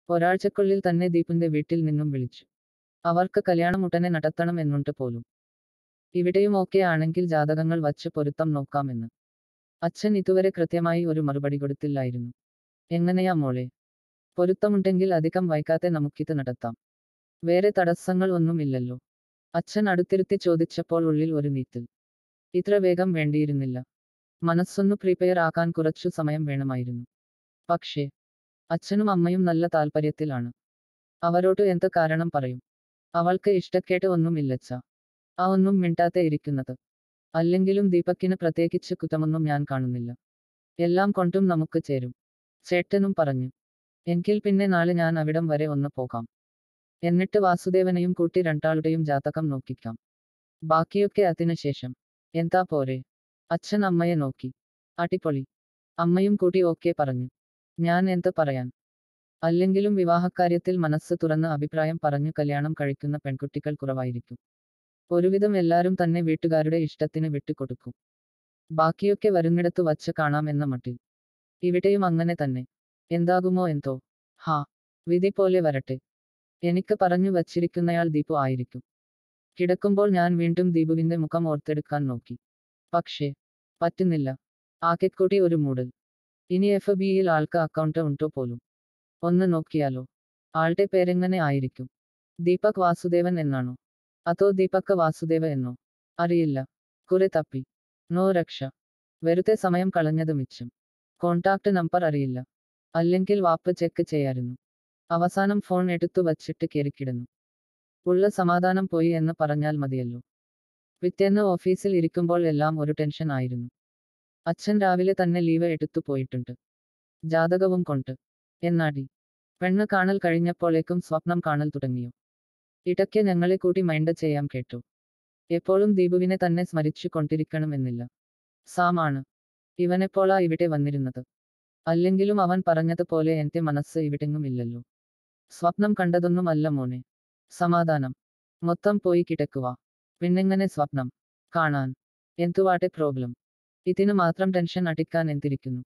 ഒരാഴ്ചക്കുള്ളിൽ തന്നെ ദീപിന്റെ വീട്ടിൽ നിന്നും വിളിച്ചു. അവർക്ക് കല്യാണം ഉടനെ നടത്തണം എന്നുണ്ട് പോലും. ഇവിടെയും ഓക്കെ ആണെങ്കിൽ ജാതകങ്ങൾ വച്ച് പൊരുത്തം നോക്കാമെന്ന്. അച്ഛൻ ഇതുവരെ കൃത്യമായി ഒരു മറുപടി കൊടുത്തില്ലായിരുന്നു. എങ്ങനെയാ മോളെ? പൊരുത്തമുണ്ടെങ്കിൽ അധികം വൈകാതെ നമുക്കിത് നടത്താം. വേറെ തടസ്സങ്ങൾ ഒന്നുമില്ലല്ലോ? അച്ഛൻ അടുത്തിരുത്തി ചോദിച്ചപ്പോൾ ഉള്ളിൽ ഒരു നീറ്റൽ. ഇത്ര വേഗം വേണ്ടിയിരുന്നില്ല. മനസ്സൊന്നു പ്രിപ്പയർ ആക്കാൻ കുറച്ചു സമയം വേണമായിരുന്നു. പക്ഷേ അച്ഛനും അമ്മയും നല്ല താല്പര്യത്തിലാണ്. അവരോട് എന്ത് കാരണം പറയും? അവൾക്ക് ഇഷ്ടക്കേട് ഒന്നുമില്ലച്ച. ആ ഒന്നും മിണ്ടാതെ ഇരിക്കുന്നത്. അല്ലെങ്കിലും ദീപക്കിന് പ്രത്യേകിച്ച് കുറ്റമൊന്നും ഞാൻ കാണുന്നില്ല. എല്ലാം കൊണ്ടും നമുക്ക് ചേരും. ചേട്ടനും പറഞ്ഞു. എങ്കിൽ പിന്നെ നാളെ ഞാൻ അവിടം വരെ ഒന്ന് പോകാം. എന്നിട്ട് വാസുദേവനെയും കൂട്ടി രണ്ടാളുടെയും ജാതകം നോക്കിക്കാം. ബാക്കിയൊക്കെ അതിനുശേഷം. എന്താ പോരെ? അച്ഛൻ അമ്മയെ നോക്കി. അടിപൊളി. അമ്മയും കൂടി ഓക്കെ പറഞ്ഞു. ഞാൻ എന്ത് പറയാൻ? അല്ലെങ്കിലും വിവാഹക്കാര്യത്തിൽ മനസ്സ് തുറന്ന് അഭിപ്രായം പറഞ്ഞു കല്യാണം കഴിക്കുന്ന പെൺകുട്ടികൾ കുറവായിരിക്കും. ഒരുവിധം എല്ലാരും തന്നെ വീട്ടുകാരുടെ ഇഷ്ടത്തിന് വിട്ടുകൊടുക്കും. ബാക്കിയൊക്കെ വരുന്നിടത്തു വച്ച് കാണാം എന്ന മട്ടിൽ. ഇവിടെയും അങ്ങനെ തന്നെ. എന്താകുമോ എന്തോ. ഹാ, വിധി പോലെ വരട്ടെ. എനിക്ക് പറഞ്ഞു വച്ചിരിക്കുന്നയാൾ ദീപു ആയിരിക്കും. കിടക്കുമ്പോൾ ഞാൻ വീണ്ടും ദീപുവിന്റെ മുഖം ഓർത്തെടുക്കാൻ നോക്കി. പക്ഷേ പറ്റുന്നില്ല. ആകെക്കൂടി ഒരു മൂടൽ. ഇനി FB-യിൽ ആൾക്ക് അക്കൗണ്ട് ഉണ്ടോ പോലും? ഒന്ന് നോക്കിയാലോ? ആളുടെ പേരെങ്ങനെ ആയിരിക്കും? ദീപക് വാസുദേവൻ എന്നാണോ? അതോ ദീപക് വാസുദേവ എന്നോ? അറിയില്ല. കുറെ തപ്പി. നോ രക്ഷ. വെറുതെ സമയം കളഞ്ഞത് മിച്ചം. കോണ്ടാക്ട് നമ്പർ അറിയില്ല. അല്ലെങ്കിൽ വാപ്പ് ചെക്ക് ചെയ്യായിരുന്നു. അവസാനം ഫോൺ എടുത്തു വച്ചിട്ട് കേറിക്കിടന്നു. ഉള്ള സമാധാനം പോയി എന്ന് പറഞ്ഞാൽ മതിയല്ലോ. പിറ്റേന്ന് ഓഫീസിൽ ഇരിക്കുമ്പോൾ എല്ലാം ഒരു ടെൻഷൻ ആയിരുന്നു. അച്ഛൻ രാവിലെ തന്നെ ലീവ് എടുത്തു പോയിട്ടുണ്ട്. ജാതകവും കൊണ്ട്. എന്നാടി? പെണ്ണ് കാണൽ കഴിഞ്ഞപ്പോഴേക്കും സ്വപ്നം കാണൽ തുടങ്ങിയോ? ഇടയ്ക്ക് ഞങ്ങളെ കൂടി മൈൻഡ് ചെയ്യാൻ കേട്ടു. എപ്പോഴും ദീപുവിനെ തന്നെ സ്മരിച്ചു കൊണ്ടിരിക്കണമെന്നില്ല. സാം ആണ്. ഇവനെപ്പോളാ ഇവിടെ വന്നിരുന്നത്? അല്ലെങ്കിലും അവൻ പറഞ്ഞതുപോലെ എന്റെ മനസ്സ് ഇവിടെങ്ങും ഇല്ലല്ലോ. സ്വപ്നം കണ്ടതൊന്നും അല്ല മോനെ. സമാധാനം. മൊത്തം പോയി കിടക്കുക. പിന്നെങ്ങനെ സ്വപ്നം കാണാൻ? എന്തുവാട്ടെ പ്രോബ്ലം? ഇതിന് മാത്രം ടെൻഷൻ അടിക്കാൻ എന്തിരിക്കുന്നു?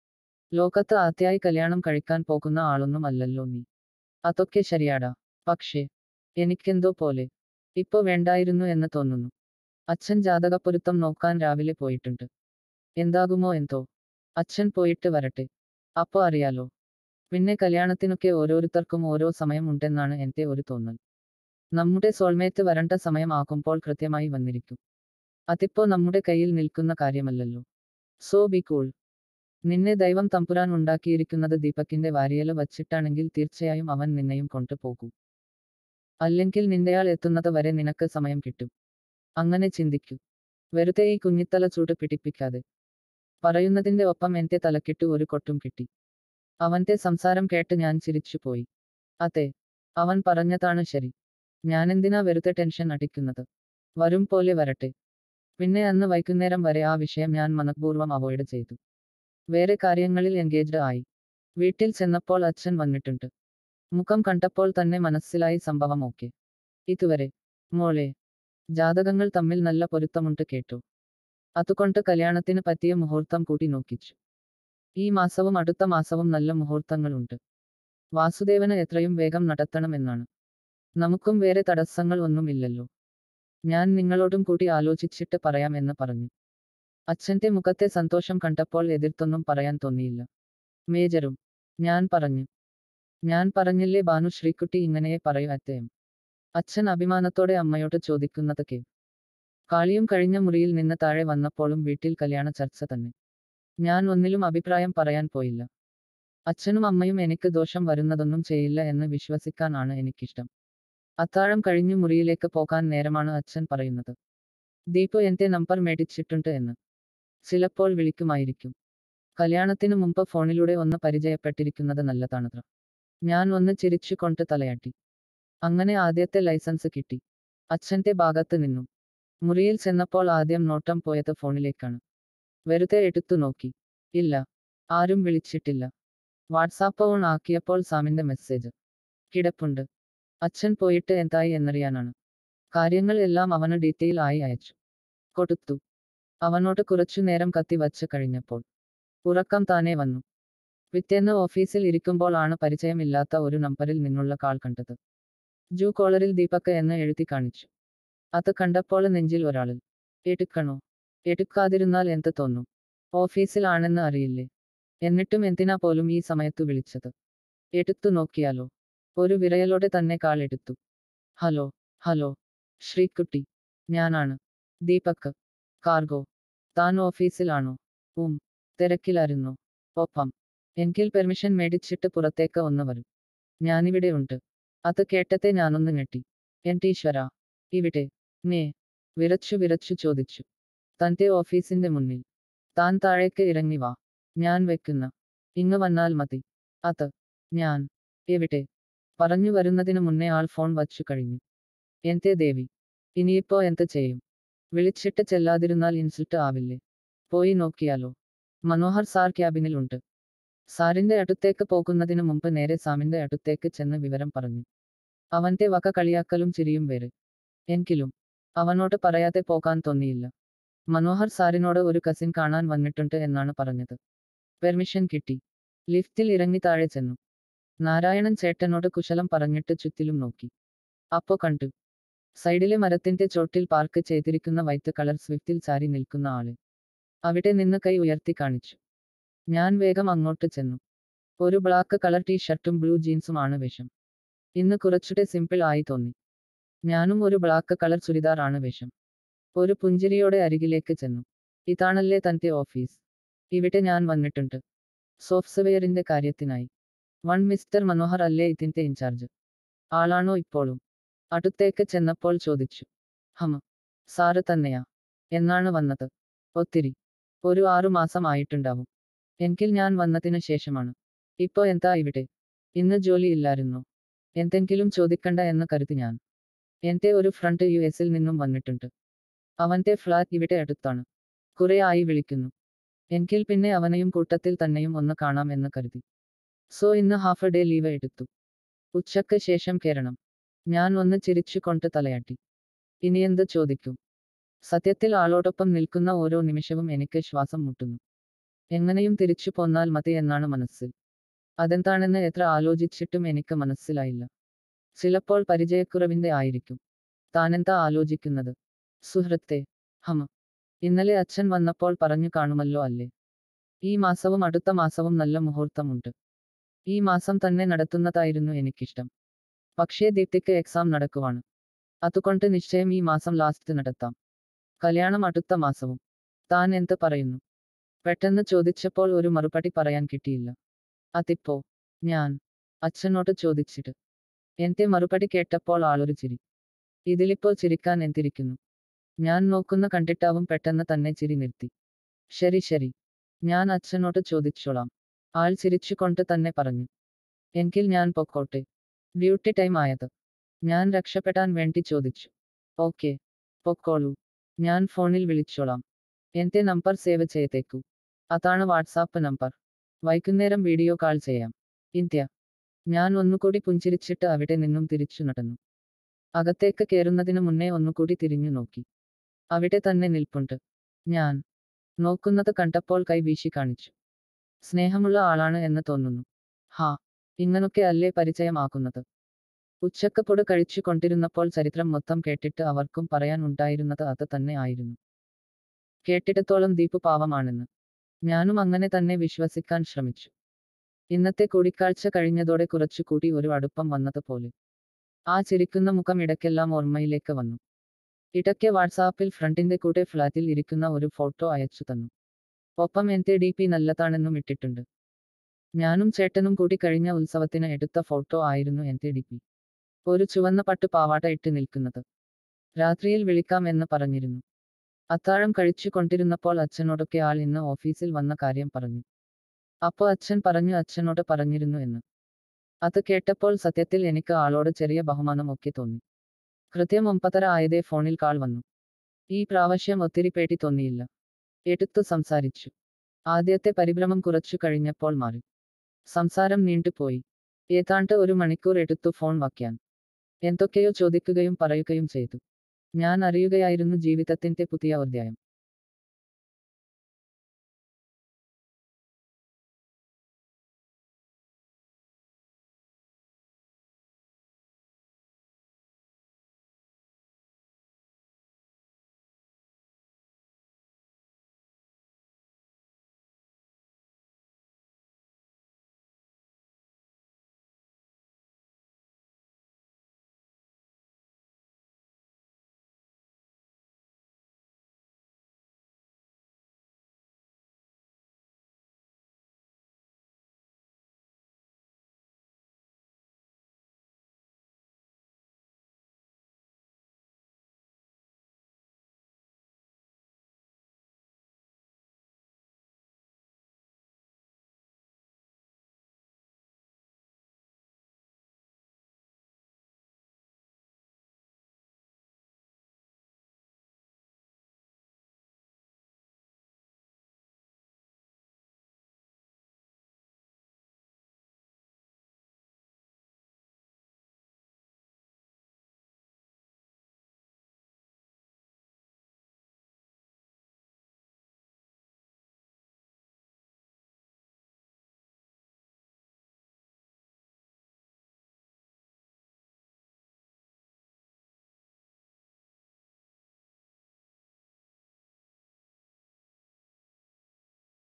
ലോകത്ത് ആദ്യമായി കല്യാണം കഴിക്കാൻ പോകുന്ന ആളൊന്നും അല്ലല്ലോ നീ. അതൊക്കെ ശരിയാടാ. പക്ഷേ എനിക്കെന്തോ പോലെ. ഇപ്പൊ വേണ്ടായിരുന്നു എന്ന് തോന്നുന്നു. അച്ഛൻ ജാതകപ്പൊരുത്തം നോക്കാൻ രാവിലെ പോയിട്ടുണ്ട്. എന്താകുമോ എന്തോ. അച്ഛൻ പോയിട്ട് വരട്ടെ. അപ്പൊ അറിയാലോ. പിന്നെ കല്യാണത്തിനൊക്കെ ഓരോരുത്തർക്കും ഓരോ സമയം ഉണ്ടെന്നാണ് എന്റെ ഒരു തോന്നൽ. നമ്മുടെ സോൾമേറ്റ് വരണ്ട സമയം ആകുമ്പോൾ കൃത്യമായി വന്നിരിക്കും. അതിപ്പോ നമ്മുടെ കയ്യിൽ നിൽക്കുന്ന കാര്യമല്ലല്ലോ. So be cool. നിന്നെ ദൈവം തമ്പുരാൻ ഉണ്ടാക്കിയിരിക്കുന്നത് ദീപക്കിന്റെ വാരിയല് വച്ചിട്ടാണെങ്കിൽ തീർച്ചയായും അവൻ നിന്നെയും കൊണ്ടുപോകൂ. അല്ലെങ്കിൽ നിന്റെയാൾ എത്തുന്നത് വരെ നിനക്ക് സമയം കിട്ടും. അങ്ങനെ ചിന്തിക്കൂ. വെറുതെ ഈ കുഞ്ഞിത്തല ചൂട് പിടിപ്പിക്കാതെ. പറയുന്നതിന്റെ ഒപ്പം എന്റെ തലക്കിട്ടു ഒരു കൊട്ടും കിട്ടി. അവന്റെ സംസാരം കേട്ട് ഞാൻ ചിരിച്ചുപോയി. അതെ, അവൻ പറഞ്ഞതാണ് ശരി. ഞാനെന്തിനാ വെറുതെ ടെൻഷൻ അടിക്കുന്നത്? വരും പോലെ വരട്ടെ. പിന്നെ അന്ന് വൈകുന്നേരം വരെ ആ വിഷയം ഞാൻ മനഃപൂർവ്വം അവോയ്ഡ് ചെയ്തു. വേറെ കാര്യങ്ങളിൽ എൻഗേജ്ഡ് ആയി. വീട്ടിൽ ചെന്നപ്പോൾ അച്ഛൻ വന്നിട്ടുണ്ട്. മുഖം കണ്ടപ്പോൾ തന്നെ മനസ്സിലായി സംഭവം ഓക്കെ. ഇതുവരെ. മോളെ, ജാതകങ്ങൾ തമ്മിൽ നല്ല പൊരുത്തമുണ്ട് കേട്ടു. അതുകൊണ്ട് കല്യാണത്തിന് പറ്റിയ മുഹൂർത്തം കൂടി നോക്കിച്ചു. ഈ മാസവും അടുത്ത മാസവും നല്ല മുഹൂർത്തങ്ങളുണ്ട്. വാസുദേവന് എത്രയും വേഗം നടത്തണമെന്നാണ്. നമുക്കും വേറെ തടസ്സങ്ങൾ ഒന്നുമില്ലല്ലോ. ഞാൻ നിങ്ങളോടും കൂടി ആലോചിച്ചിട്ട് പറയാം എന്ന് പറഞ്ഞു. അച്ഛന്റെ മുഖത്തെ സന്തോഷം കണ്ടപ്പോൾ എതിർത്തൊന്നും പറയാൻ തോന്നിയില്ല. മേജറും. ഞാൻ പറഞ്ഞില്ലേ ബാനു ശ്രീക്കുട്ടി ഇങ്ങനെയേ പറയൂ അത്തേം. അച്ഛൻ അഭിമാനത്തോടെ അമ്മയോട് ചോദിക്കുന്നത് കാളിയും കഴിഞ്ഞ മുറിയിൽ നിന്ന് താഴെ വന്നപ്പോഴും വീട്ടിൽ കല്യാണ ചർച്ച തന്നെ. ഞാൻ ഒന്നിലും അഭിപ്രായം പറയാൻ പോയില്ല. അച്ഛനും അമ്മയും എനിക്ക് ദോഷം വരുന്നതൊന്നും ചെയ്യില്ല എന്ന് വിശ്വസിക്കാൻ ആണ് എനിക്കിഷ്ടം. അത്താഴം കഴിഞ്ഞു മുറിയിലേക്ക് പോകാൻ നേരമാണ് അച്ഛൻ പറയുന്നത്. ദീപു എന്റെ നമ്പർ മേടിച്ചിട്ടുണ്ട് എന്ന്. ചിലപ്പോൾ വിളിക്കുമായിരിക്കും. കല്യാണത്തിനു മുമ്പ് ഫോണിലൂടെ ഒന്ന് പരിചയപ്പെട്ടിരിക്കുന്നത് നല്ലതാണത്ര. ഞാൻ ഒന്ന് ചിരിച്ചുകൊണ്ട് തലയാട്ടി. അങ്ങനെ ആദ്യത്തെ ലൈസൻസ് കിട്ടി. അച്ഛന്റെ ഭാഗത്ത് നിന്നും. മുറിയിൽ ചെന്നപ്പോൾ ആദ്യം നോട്ടം പോയത് ഫോണിലേക്കാണ്. വെറുതെ എടുത്തു നോക്കി. ഇല്ല, ആരും വിളിച്ചിട്ടില്ല. വാട്സാപ്പ് ഓൺ ആക്കിയപ്പോൾ സാമിന്റെ മെസ്സേജ് കിടപ്പുണ്ട്. അച്ഛൻ പോയിട്ട് എന്തായി എന്നറിയാനാണ്. കാര്യങ്ങൾ എല്ലാം അവന് ഡീറ്റെയിൽ ആയി അയച്ചു കൊടുത്തു. അവനോട് കുറച്ചു നേരം കത്തി വച്ച് കഴിഞ്ഞപ്പോൾ ഉറക്കം താനേ വന്നു. പിറ്റേന്ന് ഓഫീസിൽ ഇരിക്കുമ്പോൾ ആണ് പരിചയമില്ലാത്ത ഒരു നമ്പറിൽ നിന്നുള്ള കാൾ കണ്ടത്. ജൂ കോളറിൽ ദീപക് എന്ന് എഴുതി കാണിച്ചു. അത് കണ്ടപ്പോൾ നെഞ്ചിൽ ഒരാളിൽ. എടുക്കണോ? എടുക്കാതിരുന്നാൽ എന്ത് തോന്നും? ഓഫീസിൽ ആണെന്ന് അറിയില്ലേ? എന്നിട്ടും എന്തിനാ പോലും ഈ സമയത്തു വിളിച്ചത്? എടുത്തു നോക്കിയാലോ? ഒരു വിരയലോടെ തന്നെ കാൾ എടുത്തു. ഹലോ. ഹലോ. ശ്രീകുട്ടി. ഞാനാണ്. ദീപക്. കാർഗോ. താൻ ഓഫീസിലാണോ? തിരക്കിലായിരുന്നോ? ഒപ്പം. എങ്കിൽ പെർമിഷൻ മേടിച്ചിട്ട് പുറത്തേക്ക് ഒന്ന് വരൂ. ഞാനിവിടെ ഉണ്ട്. അത് കേട്ടത്തെ ഞാനൊന്ന് ഞെട്ടി. ഈശ്വരാ. ഇവിടെ? നേ. വിറച്ചു വിറച്ചു ചോദിച്ചു. തന്റെ ഓഫീസിന്റെ മുന്നിൽ. താൻ താഴേക്ക് ഇറങ്ങി വാ. ഞാൻ വെക്കുന്ന. ഇങ്ങ് വന്നാൽ മതി. അത്. ഞാൻ. എവിടെ? പറഞ്ഞു വരുന്നതിന് മുന്നേ ആൾ ഫോൺ വച്ചു കഴിഞ്ഞു. എന്തേ ദേവി. ഇനിയിപ്പോ എന്ത് ചെയ്യും? വിളിച്ചിട്ട് ചെല്ലാതിരുന്നാൽ ഇൻസൾട്ട് ആവില്ലേ? പോയി നോക്കിയാലോ? മനോഹർ സാർ ക്യാബിനിൽ ഉണ്ട്. സാറിന്റെ അടുത്തേക്ക് പോകുന്നതിന് മുമ്പ് നേരെ സാമിന്റെ അടുത്തേക്ക് ചെന്ന് വിവരം പറഞ്ഞു. അവന്റെ വക കളിയാക്കലും ചിരിയും വേറെ. എങ്കിലും അവനോട് പറയാതെ പോകാൻ തോന്നിയില്ല. മനോഹർ സാറിനോട് ഒരു കസിൻ കാണാൻ വന്നിട്ടുണ്ട് എന്നാണ് പറഞ്ഞത്. പെർമിഷൻ കിട്ടി. ലിഫ്റ്റിൽ ഇറങ്ങി താഴെ ചെന്നു. നാരായണൻ ചേട്ടനോട് കുശലം പറഞ്ഞിട്ട് ചുറ്റിലും നോക്കി. അപ്പോ കണ്ടു. സൈഡിലെ മരത്തിന്റെ ചോട്ടിൽ പാർക്ക് ചെയ്തിരിക്കുന്ന വൈറ്റ് കളർ സ്വിഫ്റ്റിൽ ചാരി നിൽക്കുന്ന ആള്. അവിടെ നിന്ന് കൈ ഉയർത്തി കാണിച്ചു. ഞാൻ വേഗം അങ്ങോട്ട് ചെന്നു. ഒരു ബ്ലാക്ക് കളർ ടീ-ഷർട്ടും ബ്ലൂ ജീൻസും ആണ് വേഷം. ഇന്ന് കുറച്ചുകൂടെ സിമ്പിൾ ആയി തോന്നി. ഞാനും ഒരു ബ്ലാക്ക് കളർ ചുരിദാർ ആണ് വേഷം. ഒരു പുഞ്ചിരിയോടെ അരികിലേക്ക് ചെന്നു. ഇതാണല്ലേ തന്റെ ഓഫീസ്? ഇവിടെ ഞാൻ വന്നിട്ടുണ്ട്. സോഫ്റ്റ്വെയറിന്റെ കാര്യത്തിനായി. മിസ്റ്റർ മനോഹർ അല്ലേ ഇതിന്റെ ഇൻചാർജ്? ആളാണോ ഇപ്പോഴും? അടുത്തേക്ക് ചെന്നപ്പോൾ ചോദിച്ചു. സാറ് തന്നെയാ. എന്നാണ് വന്നത്? ഒത്തിരി. ഒരു 6 മാസം ആയിട്ടുണ്ടാവും. എങ്കിൽ ഞാൻ വന്നതിന് ശേഷമാണ്. ഇപ്പോ എന്താ ഇവിടെ? ഇന്ന് ജോലി ഇല്ലായിരുന്നോ? എന്തെങ്കിലും ചോദിക്കണ്ട എന്ന് കരുതി ഞാൻ. എന്റെ ഒരു ഫ്രണ്ട് യുഎസിൽ നിന്നും വന്നിട്ടുണ്ട്. അവന്റെ ഫ്ലാറ്റ് ഇവിടെ അടുത്താണ്. കുറെ ആയി വിളിക്കുന്നു. എങ്കിൽ പിന്നെ അവനെയും കൂട്ടത്തിൽ തന്നെയും ഒന്ന് കാണാം എന്ന് കരുതി. സോ ഇന്ന് ഹാഫ് ഡേ ലീവ് എടുത്തു. ഉച്ചക്ക് ശേഷം കേറണം. ഞാൻ ഒന്ന് ചിരിച്ചുകൊണ്ട് തലയാട്ടി. ഇനിയെന്ത് ചോദിക്കും? സത്യത്തിൽ ആളോടൊപ്പം നിൽക്കുന്ന ഓരോ നിമിഷവും എനിക്ക് ശ്വാസം മുട്ടുന്നു. എങ്ങനെയും തിരിച്ചു പോന്നാൽ മതി എന്നാണ് മനസ്സിൽ. അതെന്താണെന്ന് എത്ര ആലോചിച്ചിട്ടും എനിക്ക് മനസ്സിലായില്ല. ചിലപ്പോൾ പരിചയക്കുറവിന്റെ ആയിരിക്കും. താനെന്താ ആലോചിക്കുന്നത്? സുഹൃത്തെ. ഇന്നലെ അച്ഛൻ വന്നപ്പോൾ പറഞ്ഞു കാണുമല്ലോ അല്ലേ? ഈ മാസവും അടുത്ത മാസവും നല്ല മുഹൂർത്തമുണ്ട്. ഈ മാസം തന്നെ നടത്തുന്നതായിരുന്നു എനിക്കിഷ്ടം. പക്ഷേ ദീപ്തിക്ക് എക്സാം നടക്കുവാണ്. അതുകൊണ്ട് നിശ്ചയം ഈ മാസം ലാസ്റ്റ് നടത്താം. കല്യാണം അടുത്ത മാസവും. താൻ എന്ത് പറയുന്നു? പെട്ടെന്ന് ചോദിച്ചപ്പോൾ ഒരു മറുപടി പറയാൻ കിട്ടിയില്ല. അതിപ്പോ ഞാൻ അച്ഛനോട് ചോദിച്ചിട്ട്. എന്റെ മറുപടി കേട്ടപ്പോൾ ആളൊരു ചിരി. ഇതിലിപ്പോ ചിരിക്കാൻ എന്തിരിക്കുന്നു? ഞാൻ നോക്കുന്ന കണ്ടിട്ടാവും പെട്ടെന്ന് തന്നെ ചിരി നിർത്തി. ശരി ശരി. ഞാൻ അച്ഛനോട് ചോദിച്ചോളാം. ആൾ ചിരിച്ചുകൊണ്ട് തന്നെ പറഞ്ഞു. എങ്കിൽ ഞാൻ പൊക്കോട്ടെ. ഡ്യൂട്ടി ടൈം ആയത്. ഞാൻ രക്ഷപ്പെടാൻ വേണ്ടി ചോദിച്ചു. ഓക്കെ. പൊക്കോളൂ. ഞാൻ ഫോണിൽ വിളിച്ചോളാം. എന്റെ നമ്പർ സേവ് ചെയ്തേക്കൂ. അതാണ് വാട്സാപ്പ് നമ്പർ. വൈകുന്നേരം വീഡിയോ കാൾ ചെയ്യാം. ഇന്ത്യ. ഞാൻ ഒന്നുകൂടി പുഞ്ചിരിച്ചിട്ട് അവിടെ നിന്നും തിരിച്ചു നടന്നു. അകത്തേക്ക് കേറുന്നതിന് മുന്നേ ഒന്നുകൂടി തിരിഞ്ഞു നോക്കി. അവിടെ തന്നെ നിൽപ്പുണ്ട്. ഞാൻ നോക്കുന്നത് കണ്ടപ്പോൾ കൈ വീശി കാണിച്ചു. സ്നേഹമുള്ള ആളാണ് എന്ന് തോന്നുന്നു. ഇങ്ങനൊക്കെ അല്ലേ പരിചയമാക്കുന്നത്? ഉച്ചക്ക് പൊട് കഴിച്ചു കൊണ്ടിരുന്നപ്പോൾ ചരിത്രം മൊത്തം കേട്ടിട്ട് അവർക്കും പറയാൻ ഉണ്ടായിരുന്നത് അത് തന്നെ ആയിരുന്നു. കേട്ടിടത്തോളം ദീപു പാവമാണെന്ന്. ഞാനും അങ്ങനെ തന്നെ വിശ്വസിക്കാൻ ശ്രമിച്ചു. ഇന്നത്തെ കൂടിക്കാഴ്ച കഴിഞ്ഞതോടെ കുറച്ചുകൂടി ഒരു അടുപ്പം വന്നതുപോലെ. ആ ചിരിക്കുന്ന മുഖം ഇടയ്ക്കെല്ലാം ഓർമ്മയിലേക്ക് വന്നു. ഇടയ്ക്ക് വാട്സാപ്പിൽ ഫ്രണ്ടിന്റെ കൂടെ ഫ്ലാറ്റിൽ ഇരിക്കുന്ന ഒരു ഫോട്ടോ അയച്ചു തന്നു. ഒപ്പം എന്റെ DP നല്ലതാണെന്നും ഇട്ടിട്ടുണ്ട്. ഞാനും ചേട്ടനും കൂടി കഴിഞ്ഞ ഉത്സവത്തിന് എടുത്ത ഫോട്ടോ ആയിരുന്നു എന്റെ DP. ഒരു ചുവന്ന പട്ടു പാവാട ഇട്ട് നിൽക്കുന്നത്. രാത്രിയിൽ വിളിക്കാം എന്ന് പറഞ്ഞിരുന്നു. അത്താഴം കഴിച്ചു കൊണ്ടിരുന്നപ്പോൾ അച്ഛനോടൊക്കെ ആൾ ഇന്ന് ഓഫീസിൽ വന്ന കാര്യം പറഞ്ഞു. അപ്പോ അച്ഛൻ പറഞ്ഞു അച്ഛനോട് പറഞ്ഞിരുന്നു എന്ന്. അത് കേട്ടപ്പോൾ സത്യത്തിൽ എനിക്ക് ആളോട് ചെറിയ ബഹുമാനം ഒക്കെ തോന്നി. കൃത്യം 9:30 ആയതേ ഫോണിൽ കാൾ വന്നു. ഈ പ്രാവശ്യം ഒത്തിരി പേടി തോന്നിയില്ല. എടുത്തു സംസാരിച്ചു. ആദ്യത്തെ പരിഭ്രമം കുറച്ചു കഴിഞ്ഞപ്പോൾ മാറി. സംസാരം നീണ്ടുപോയി. ഏതാണ്ട് 1 മണിക്കൂർ എടുത്തു ഫോൺ വയ്ക്കാൻ. എന്തൊക്കെയോ ചോദിക്കുകയും പറയുകയും ചെയ്തു. ഞാൻ അറിയുകയായിരുന്നു ജീവിതത്തിന്റെ പുതിയ അധ്യായം.